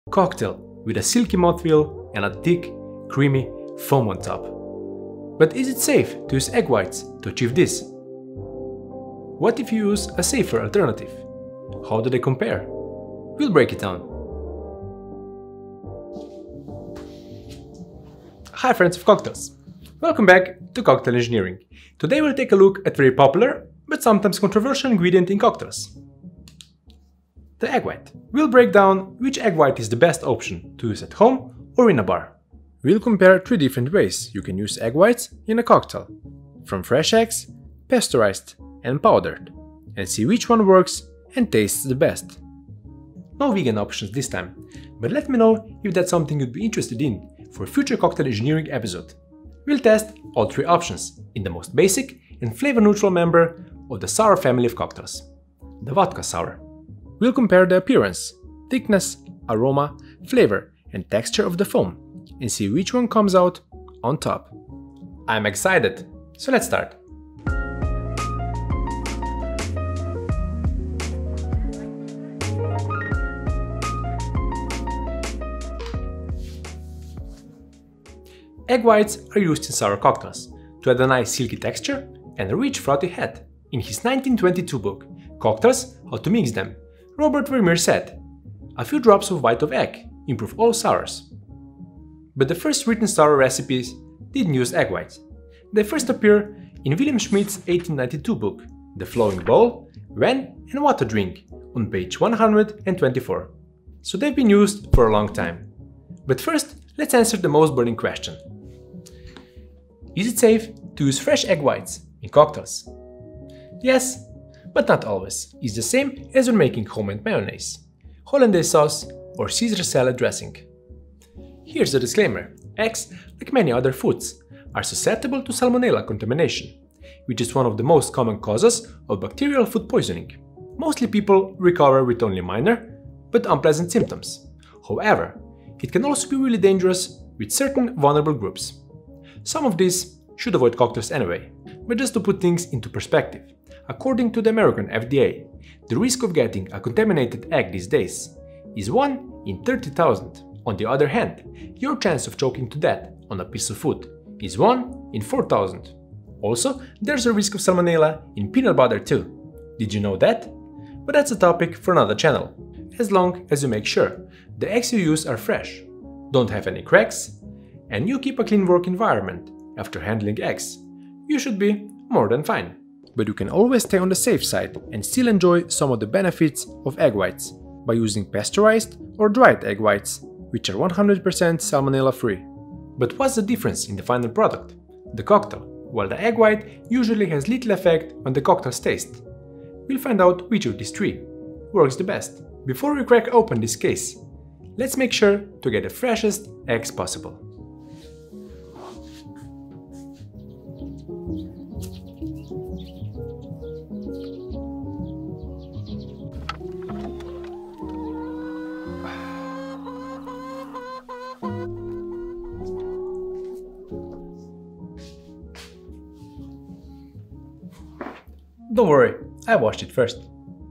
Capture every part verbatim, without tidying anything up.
Cocktail with a silky mouthfeel and a thick, creamy foam on top. But is it safe to use egg whites to achieve this? What if you use a safer alternative? How do they compare? We'll break it down. Hi friends of cocktails! Welcome back to Cocktail Engineering. Today we'll take a look at a very popular, but sometimes controversial ingredient in cocktails. The egg white. We'll break down which egg white is the best option to use at home or in a bar. We'll compare three different ways you can use egg whites in a cocktail, from fresh eggs, pasteurized and powdered, and see which one works and tastes the best. No vegan options this time, but let me know if that's something you'd be interested in for a future cocktail engineering episode. We'll test all three options in the most basic and flavor-neutral member of the sour family of cocktails, the Vodka Sour. We'll compare the appearance, thickness, aroma, flavor and texture of the foam and see which one comes out on top. I'm excited, so let's start. Egg whites are used in sour cocktails to add a nice silky texture and a rich frothy head. In his nineteen twenty-two book, Cocktails, How to Mix Them, Robert Vermeer said, "A few drops of white of egg improve all sours." But the first written sour recipes didn't use egg whites. They first appear in William Schmidt's eighteen ninety-two book, The Flowing Bowl, Wine and Water Drink, on page one hundred twenty-four. So they've been used for a long time. But first, let's answer the most burning question. Is it safe to use fresh egg whites in cocktails? Yes, but not always. It's the same as when making homemade mayonnaise, hollandaise sauce or Caesar salad dressing. Here's a disclaimer. Eggs, like many other foods, are susceptible to salmonella contamination, which is one of the most common causes of bacterial food poisoning. Mostly people recover with only minor, but unpleasant symptoms. However, it can also be really dangerous with certain vulnerable groups. Some of these should avoid cocktails anyway, but just to put things into perspective, according to the American F D A, the risk of getting a contaminated egg these days is one in thirty thousand. On the other hand, your chance of choking to death on a piece of food is one in four thousand. Also, there's a risk of salmonella in peanut butter too. Did you know that? But that's a topic for another channel, as long as you make sure the eggs you use are fresh, don't have any cracks, and you keep a clean work environment after handling eggs, you should be more than fine. But you can always stay on the safe side and still enjoy some of the benefits of egg whites by using pasteurized or dried egg whites, which are one hundred percent salmonella free. But what's the difference in the final product, the cocktail? While the egg white usually has little effect on the cocktail's taste. We'll find out which of these three works the best. Before we crack open this case, let's make sure to get the freshest eggs possible. Don't worry, I washed it first.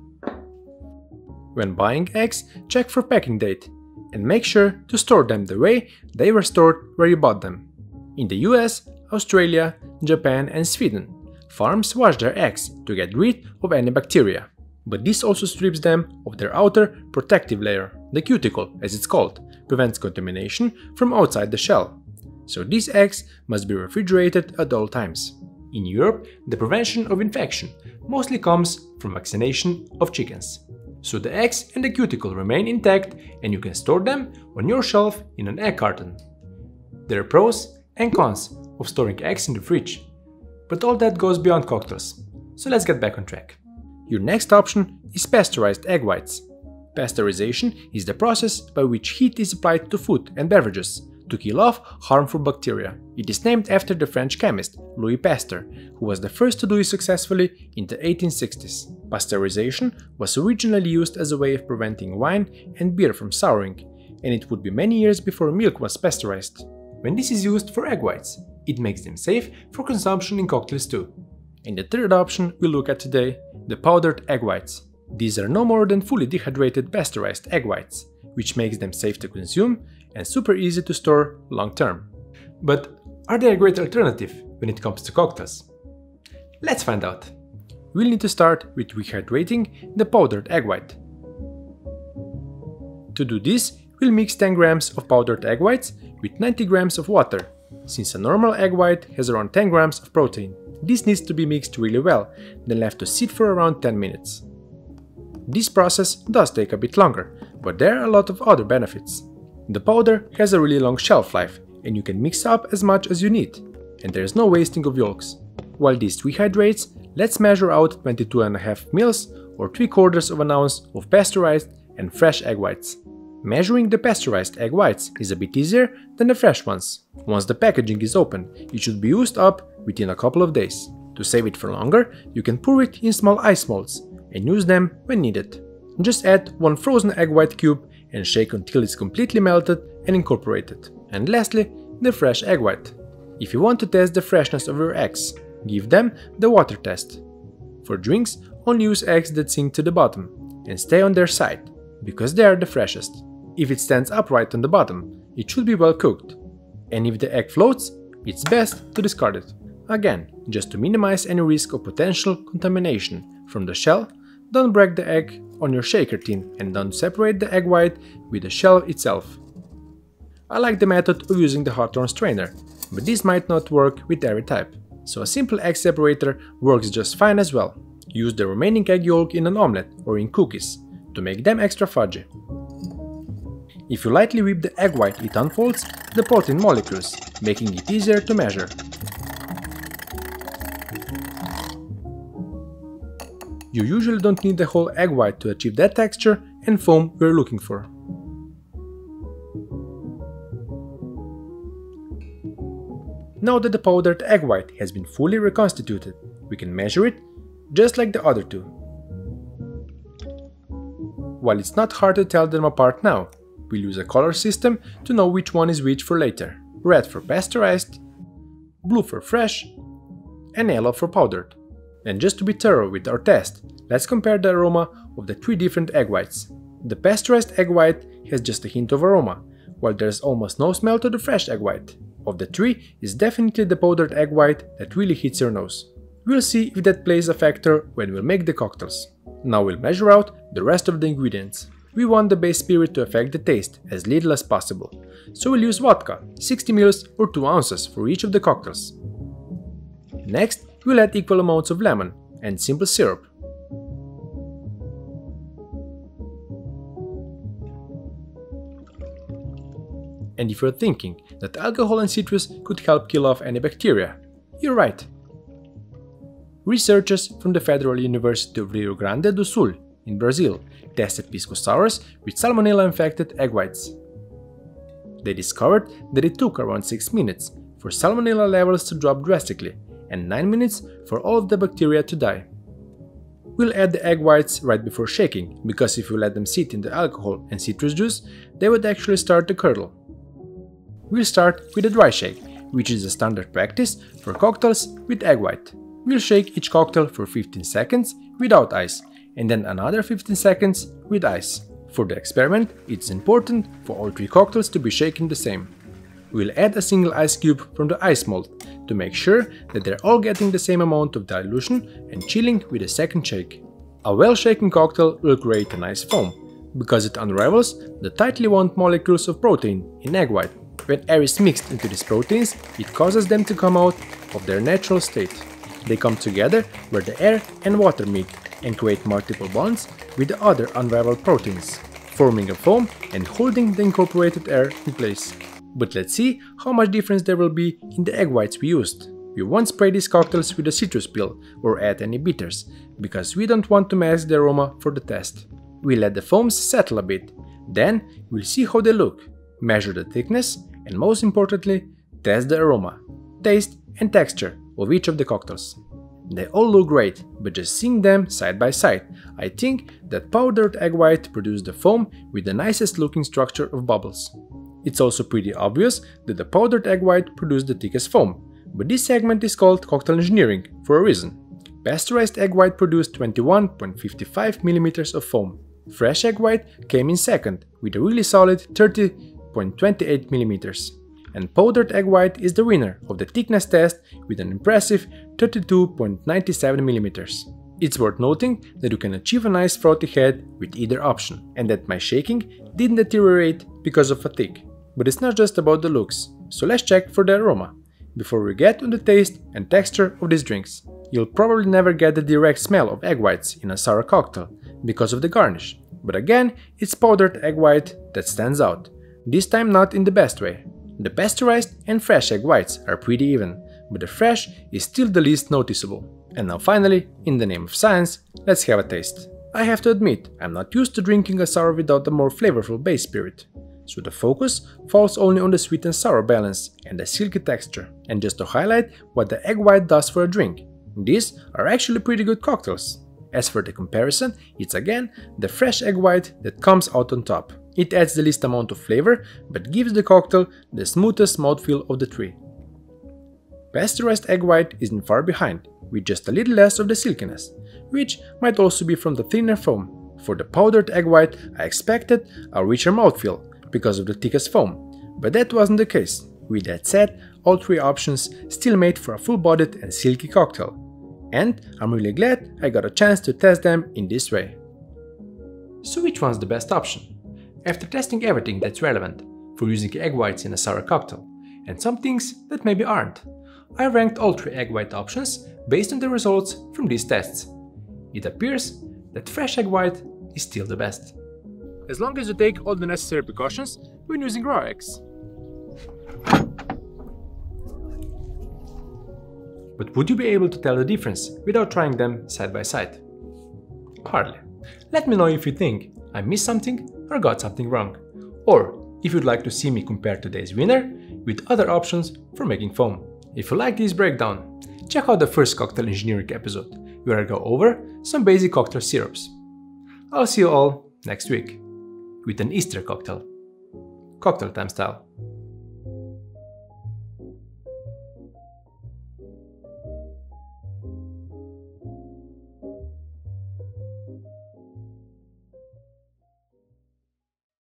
When buying eggs, check for packing date and make sure to store them the way they were stored where you bought them. In the U S, Australia, Japan and Sweden, farms wash their eggs to get rid of any bacteria. But this also strips them of their outer protective layer, the cuticle as it's called, prevents contamination from outside the shell. So these eggs must be refrigerated at all times. In Europe, the prevention of infection mostly comes from vaccination of chickens. So the eggs and the cuticle remain intact and you can store them on your shelf in an egg carton. There are pros and cons of storing eggs in the fridge, but all that goes beyond cocktails, so let's get back on track. Your next option is pasteurized egg whites. Pasteurization is the process by which heat is applied to food and beverages to kill off harmful bacteria. It is named after the French chemist Louis Pasteur, who was the first to do it successfully in the eighteen sixties. Pasteurization was originally used as a way of preventing wine and beer from souring, and it would be many years before milk was pasteurized. When this is used for egg whites, it makes them safe for consumption in cocktails too. And the third option we'll look at today, the powdered egg whites. These are no more than fully dehydrated pasteurized egg whites, which makes them safe to consume and super easy to store long term. But are they a great alternative when it comes to cocktails? Let's find out. We'll need to start with rehydrating the powdered egg white. To do this, we'll mix ten grams of powdered egg whites with ninety grams of water, since a normal egg white has around ten grams of protein. This needs to be mixed really well, then left to sit for around ten minutes. This process does take a bit longer, but there are a lot of other benefits. The powder has a really long shelf life, and you can mix up as much as you need, and there is no wasting of yolks. While this rehydrates, let's measure out twenty-two and a half mils or three quarters of an ounce of pasteurized and fresh egg whites. Measuring the pasteurized egg whites is a bit easier than the fresh ones. Once the packaging is open, it should be used up within a couple of days. To save it for longer, you can pour it in small ice molds and use them when needed. Just add one frozen egg white cube and shake until it's completely melted and incorporated. And lastly, the fresh egg white. If you want to test the freshness of your eggs, give them the water test. For drinks, only use eggs that sink to the bottom and stay on their side, because they are the freshest. If it stands upright on the bottom, it should be well cooked. And if the egg floats, it's best to discard it. Again, just to minimize any risk of potential contamination from the shell, don't break the egg on your shaker tin and don't separate the egg white with the shell itself. I like the method of using the Hawthorne strainer, but this might not work with every type, so a simple egg separator works just fine as well. Use the remaining egg yolk in an omelette or in cookies to make them extra fudgy. If you lightly whip the egg white, it unfolds the protein molecules, making it easier to measure. You usually don't need the whole egg white to achieve that texture and foam we're looking for. Now that the powdered egg white has been fully reconstituted, we can measure it just like the other two. While it's not hard to tell them apart now, we'll use a color system to know which one is which for later. Red for pasteurized, blue for fresh, and yellow for powdered. And just to be thorough with our test, let's compare the aroma of the three different egg whites. The pasteurized egg white has just a hint of aroma, while there's almost no smell to the fresh egg white. Of the three, it's definitely the powdered egg white that really hits your nose. We'll see if that plays a factor when we'll make the cocktails. Now we'll measure out the rest of the ingredients. We want the base spirit to affect the taste as little as possible, so we'll use vodka, sixty milliliters or two ounces for each of the cocktails. Next, we'll add equal amounts of lemon and simple syrup. And if you're thinking that alcohol and citrus could help kill off any bacteria, you're right. Researchers from the Federal University of Rio Grande do Sul in Brazil tested pisco sours with salmonella-infected egg whites. They discovered that it took around six minutes for salmonella levels to drop drastically and nine minutes for all of the bacteria to die. We'll add the egg whites right before shaking, because if you let them sit in the alcohol and citrus juice, they would actually start to curdle. We'll start with a dry shake, which is a standard practice for cocktails with egg white. We'll shake each cocktail for fifteen seconds without ice, and then another fifteen seconds with ice. For the experiment, it's important for all three cocktails to be shaken the same. We'll add a single ice cube from the ice mold to make sure that they're all getting the same amount of dilution and chilling with a second shake. A well-shaken cocktail will create a nice foam, because it unravels the tightly wound molecules of protein in egg white. When air is mixed into these proteins, it causes them to come out of their natural state. They come together where the air and water meet and create multiple bonds with the other unraveled proteins, forming a foam and holding the incorporated air in place. But let's see how much difference there will be in the egg whites we used. We won't spray these cocktails with a citrus peel or add any bitters, because we don't want to mask the aroma for the test. We'll let the foams settle a bit, then we'll see how they look, measure the thickness, and most importantly, test the aroma, taste and texture of each of the cocktails. They all look great, but just seeing them side by side, I think that powdered egg white produced the foam with the nicest looking structure of bubbles. It's also pretty obvious that the powdered egg white produced the thickest foam, but this segment is called cocktail engineering for a reason. Pasteurized egg white produced twenty-one point five five millimeters of foam. Fresh egg white came in second with a really solid thirty point two eight millimeters. And powdered egg white is the winner of the thickness test with an impressive thirty-two point nine seven millimeters. It's worth noting that you can achieve a nice frothy head with either option, and that my shaking didn't deteriorate because of fatigue. But it's not just about the looks, so let's check for the aroma. Before we get on the taste and texture of these drinks. You'll probably never get the direct smell of egg whites in a sour cocktail because of the garnish, but again, it's powdered egg white that stands out, this time not in the best way. The pasteurized and fresh egg whites are pretty even, but the fresh is still the least noticeable. And now finally, in the name of science, let's have a taste. I have to admit, I'm not used to drinking a sour without a more flavorful base spirit. So the focus falls only on the sweet and sour balance and the silky texture. And just to highlight what the egg white does for a drink, these are actually pretty good cocktails. As for the comparison, it's again the fresh egg white that comes out on top. It adds the least amount of flavor, but gives the cocktail the smoothest mouthfeel of the three. Pasteurized egg white isn't far behind, with just a little less of the silkiness, which might also be from the thinner foam. For the powdered egg white, I expected a richer mouthfeel because of the thickest foam, but that wasn't the case. With that said, all three options still made for a full-bodied and silky cocktail, and I'm really glad I got a chance to test them in this way. So which one's the best option? After testing everything that's relevant for using egg whites in a sour cocktail, and some things that maybe aren't, I ranked all three egg white options based on the results from these tests. It appears that fresh egg white is still the best. As long as you take all the necessary precautions when using raw eggs. But would you be able to tell the difference without trying them side by side? Hardly. Let me know if you think I missed something or got something wrong, or if you'd like to see me compare today's winner with other options for making foam. If you like this breakdown, check out the first cocktail engineering episode, where I go over some basic cocktail syrups. I'll see you all next week with an Easter cocktail, cocktail time style.